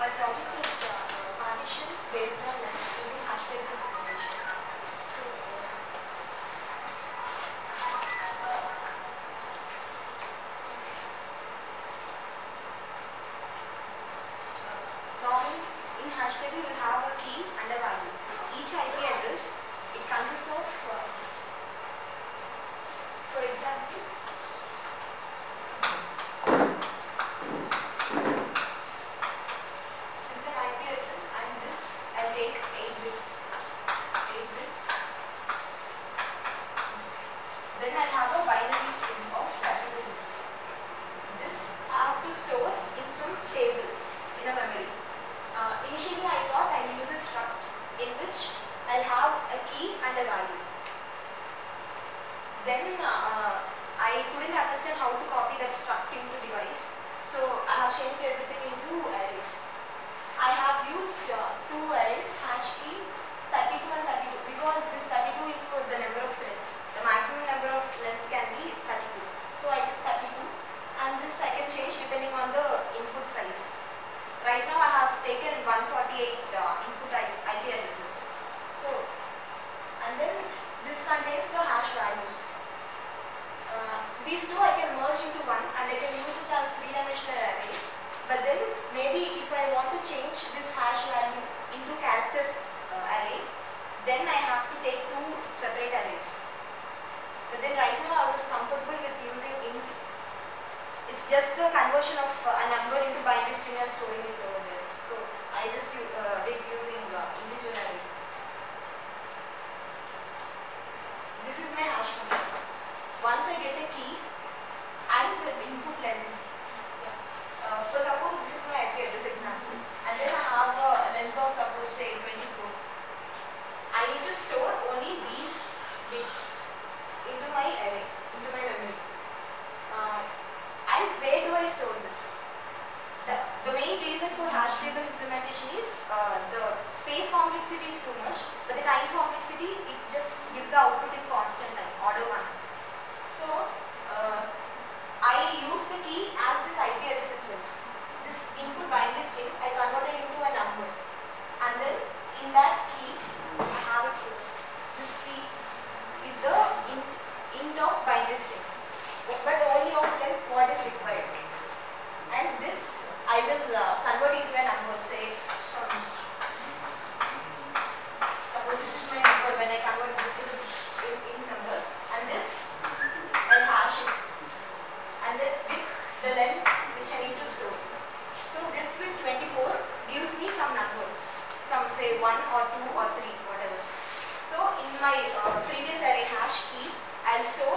My project is partition based on using hashtag implementation. So, normally in hashtag you will have a key and a value. Each IP address, it consists of, for example, this is an IP address and this I'll take 8 bits. Then I'll have a binary string of 32 bits. This I have to store in some table in a memory. Initially I thought I'll use a struct in which I'll have a key and a value. Then I couldn't understand how to copy that struct into device. So I have changed everything into arrays. I have used two arrays, hash key 32 and 32, because this 32 is for the number of threads. The maximum number of length can be 32. So I took 32 and this I can change depending on the input size. Right now I have taken 148 input IP addresses. So, and then this contains the hash values. These two I can merge into one and I can use it as 3-dimensional array. But then maybe if I want to change this hash value into characters array, then I have to take two separate arrays. But then right now I was comfortable with using int. It's just the conversion of a number into binary string and storing it over there. So I just did using integer array. This is my hash function. Once I get a key and the input length, for suppose this is my IP address example, and then I have a length of suppose say 24. I need to store only these bits into my array, into my memory. And where do I store this? The main reason for hash table implementation is the space complexity is too much, but the time complexity, it just gives the output in constant time, order 1. So I use the key as this IP address itself. This input binary string I converted into a number, and then in that key I have it here. This key is the int of binary string, but only of length what is required. And this I will convert into a number, say suppose this is my number. When I convert this in number, and this I'll hash it, and then with the length which I need to store. So this with 24 gives me some number, some say 1 or 2 or 3, whatever. So in my previous array hash key, I'll store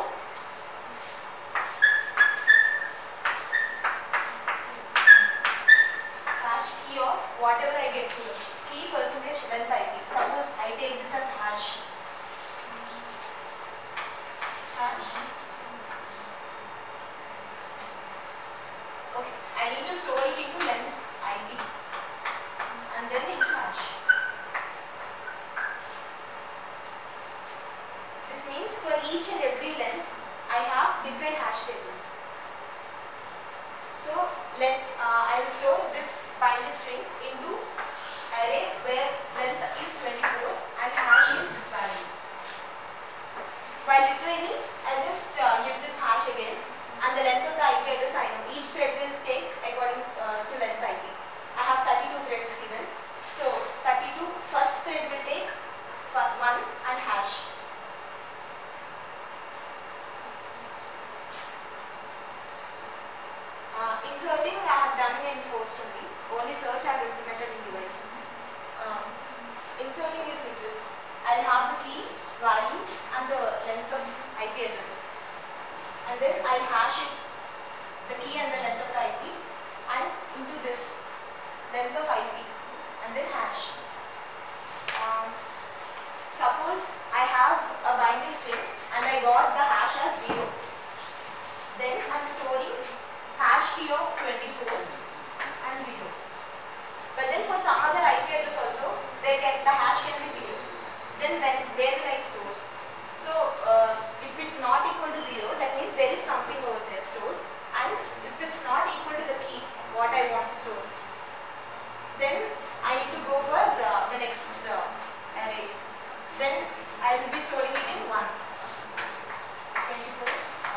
hash key of whatever I get here, key percentage length IP. Suppose I take this as hash. Okay, I need to store it into length IP and then into hash. This means for each and every length I have different hash tables. So I'll store this binary string into array where length is 24 and hash is this value. While retraining, I'll just give this hash again, and the length of the IP address I know. Each thread will take according to length IP. I have 32 threads given. So 32, first thread will take 1 and hash. Inserting I have done in host only. Only search I have implemented in device. Inserting is like this. I'll have the key, value and the length of IP address. And then I'll hash it, the key and the length of the IP, and into this length of IP and then hash. Suppose I have a binary string and I got the hash as 0. Then I'm storing hash key of 24 and 0. But then for some other IP address also, the hash can be 0. Then where will I store? So if it's not equal to 0, that means there is something over there stored. And if it's not equal to the key, what I want to store. Then I need to go for the next array. Then I will be storing it in 1. 24.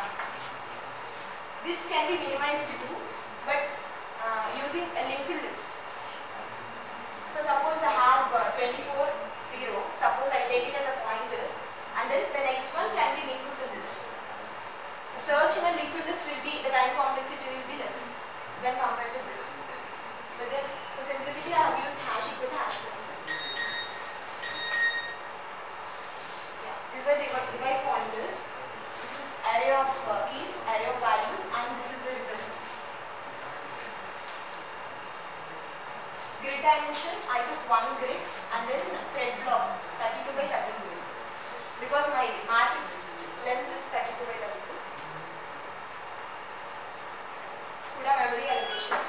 This can be minimized too, but using a linked list. So suppose I have 24, 0. Suppose I take it as a pointer, and then the next one can be linked to this. The search in a linked list will be, the time complexity will be less when compared to this. But then for simplicity I have used hash equal to hash plus 1. Yeah, these are the device pointers. This is array of keys, array of values, and this is the result. Grid dimension, I took one grid and then thread block 32 by 32 because my matrix length is 32 by 32. CUDA memory allocation.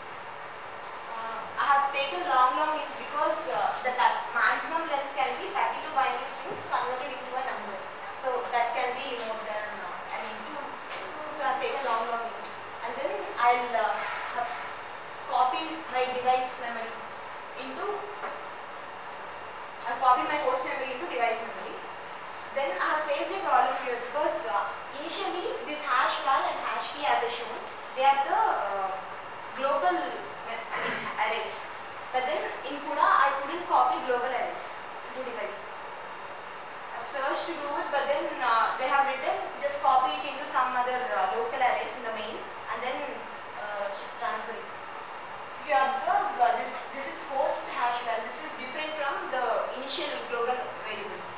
I have taken long because the maximum length can be 32 binary strings converted into a number. So that can be more than, two. So I have taken long and then I'll copy my device memory into, I'll copy my host memory into device memory. Then I have faced a problem here because initially this hash val and hash key as I shown, they are the global arrays. But then in CUDA I couldn't copy global arrays into device. I've searched to do it, but then they have written just copy it into some other local arrays in the main and then transfer it. If you observe, this is host hash val. This is different from the initial global variables.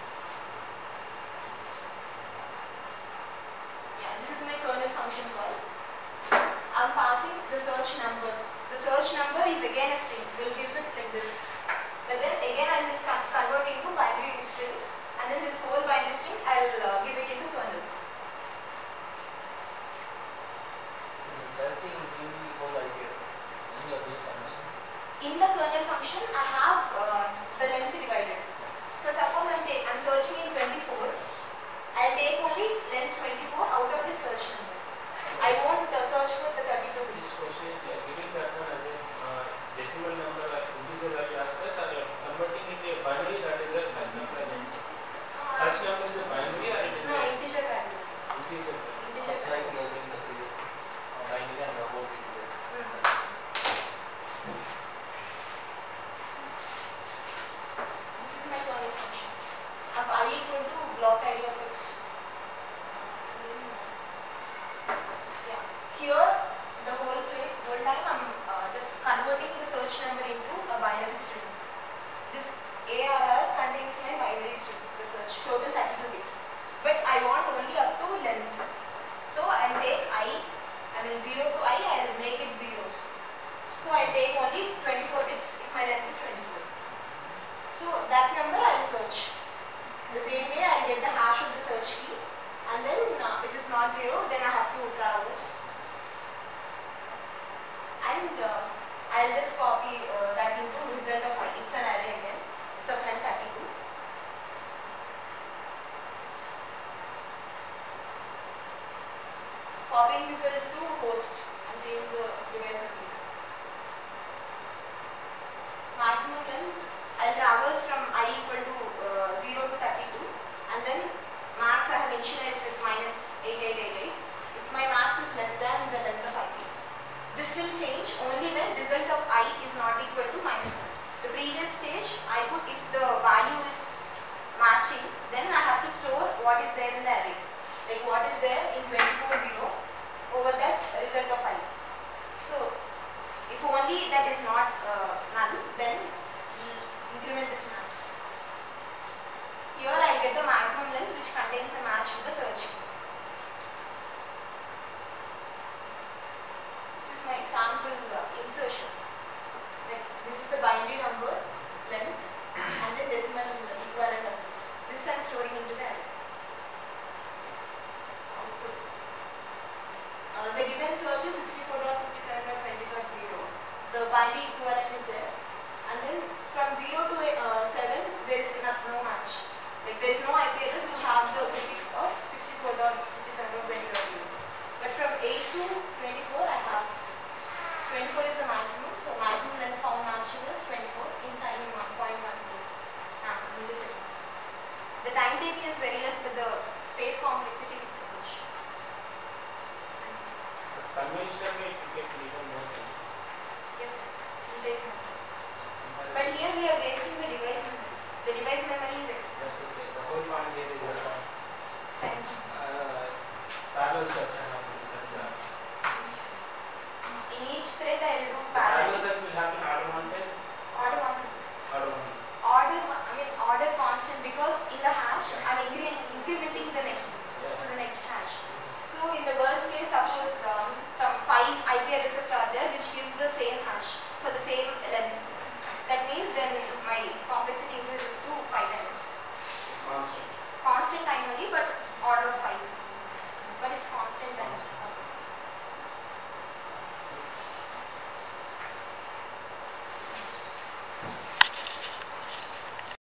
Yeah, this is my kernel function call. I'm passing the search number. The search number is again a string. We'll give it like this. But then again I will convert into binary strings, and then this whole binary string I'll give it into kernel. Searching in the whole idea. In the kernel function, I have the length divided. So suppose I'm searching in 24, I'll take only length 24 out of the search number. I won't search for the 32. This question is giving that one as a decimal number, integer value as such, or converting into a binary that is a such number as such number is a binary or it is no, integer value. Integer. Integer Like value. in the previous binary and about it. This is my kernel function. Of I equal to block ID of x. Yeah. Here, the whole time I'm just converting the search number into a binary string. This ARR contains my binary string, the search, total 32 bit. But I want only up to length. So I'll take 0 to I, I'll make it zeros. So I take only 24 bits if my length is 24. So that number I'll search. The same way I'll get the hash of the search key, and then if it's not 0, then I have to traverse. And I'll just copy that into result of I. It's an array again. It's of length 32. Copying result to host and take the device memory. Maximum length, I'll traverse from I equal to 0 to 32, and then max I have initialized with minus 8888. If my max is less than the length of I. This will change only when result of I is not equal to minus 1. The previous stage, I put if the value is matching, then I have to store what is there in the array. Like what is there in 24.0 over that result of I. So, if only that is not null, then increment this max. Here I get the maximum length which contains a match with the search key. This is my example insertion. Like this is the binary number, length, and then decimal equivalent of this. This I'm storing into the array. Output. The given search is 64.57.20.0. The binary equivalent is there. And then from 0 to 7, there is no match. Like there is no IP address which has the prefix of 64.57.20.0. But from 8 to 24, I have 24 is the maximum. So maximum length found match is hash for the same length. That means then my complexity increases to 5 times. Constant. Constant time only, but order of